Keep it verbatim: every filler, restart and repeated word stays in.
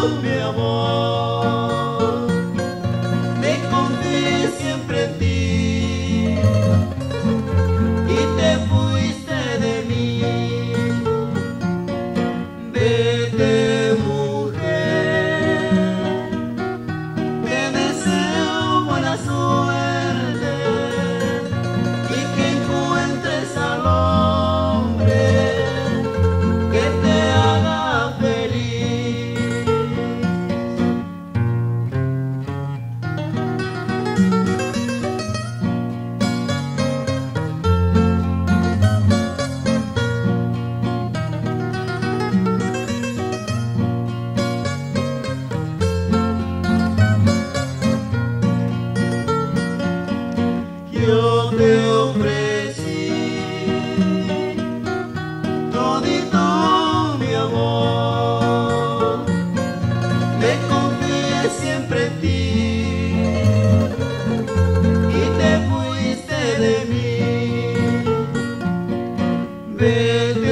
mi amor, me confié siempre en ti y te fuiste de mí. Vete, mujer, te deseo buena suerte y que encuentres al hombre que te haga feliz. Yo te ofrecí todito mi amor, me confié siempre en ti y te fuiste de mí. Vete,